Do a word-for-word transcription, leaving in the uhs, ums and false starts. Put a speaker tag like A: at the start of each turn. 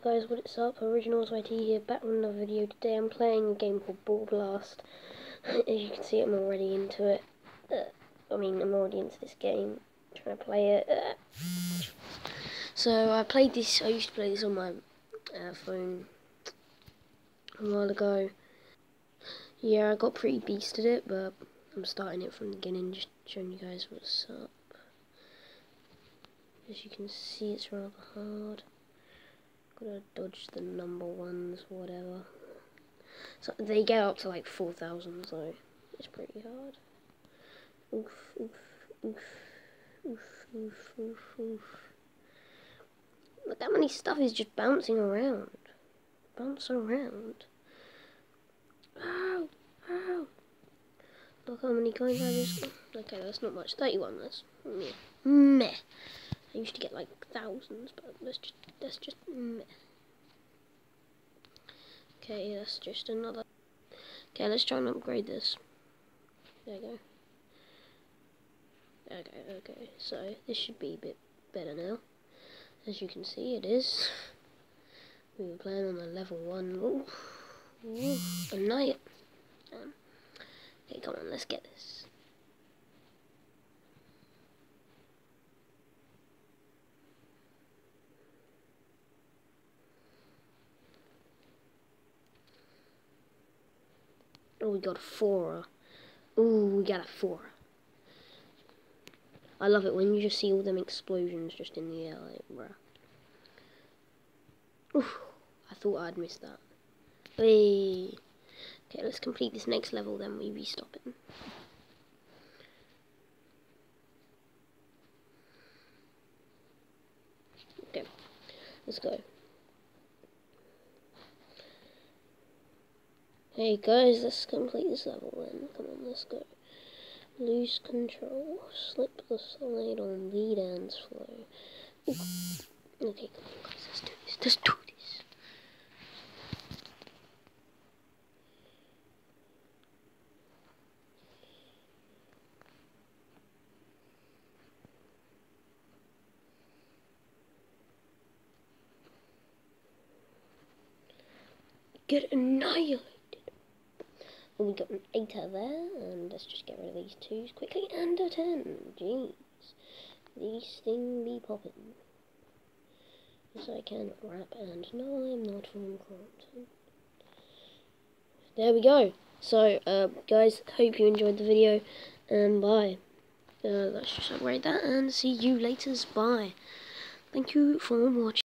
A: guys, what is up? Originals Y T here, back with another video. Today I'm playing a game called Ball Blast. As you can see, I'm already into it. Uh, I mean, I'm already into this game, trying to play it. Uh. So I played this, I used to play this on my uh, phone a while ago. Yeah, I got pretty beast at it, but I'm starting it from the beginning, just showing you guys what's up. As you can see, it's rather hard. Gotta dodge the number ones, whatever. So they get up to like four thousand, so it's pretty hard. Oof, oof, oof, oof, oof, oof, oof. Look how many stuff is just bouncing around. Bounce around. Ow, ow. Look how many coins I just got. Okay, that's not much. thirty-one, that's meh. Meh. I used to get like thousands, but that's just, that's just meh. Okay, that's just another. Okay, let's try and upgrade this. There you go. Okay, okay, so this should be a bit better now. As you can see, it is. We were playing on a level one. Ooh, ooh, a knight. Um, okay, come on, let's get this. Oh, we got a four. Ooh, we got a four. I love it when you just see all them explosions just in the air, like, bruh. Oof, I thought I'd missed that. Hey. Okay, let's complete this next level, then we restop it. Okay, let's go. Hey guys, let's complete this level then. Come on, let's go. Lose control. Slip the slide on the dance floor. Ooh. Okay, come on guys, let's do this. Let's do this. Get annihilated. Well, we got an eight out there, and let's just get rid of these twos quickly. And a ten. Jeez. These things be popping. Yes, I can rap, and no, I'm not from Crompton. There we go. So, uh, guys, hope you enjoyed the video, and bye. Uh, let's just upgrade that, and see you later. Bye. Thank you for watching.